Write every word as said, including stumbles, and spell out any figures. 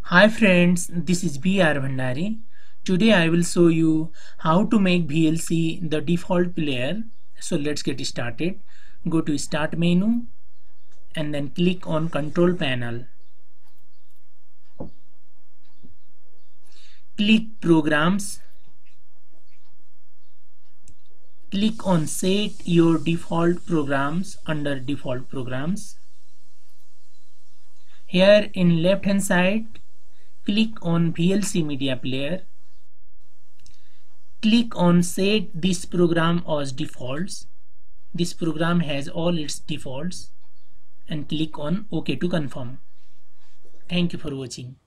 Hi friends, this is B R Bhandari. Today I will show you how to make V L C the default player. So let's get started. Go to Start menu and then click on Control Panel. Click Programs. Click on Set Your Default Programs under Default Programs. Here in left hand side, click on V L C Media Player. Click on Set this program as defaults. This program has all its defaults and click on OK to confirm. Thank you for watching.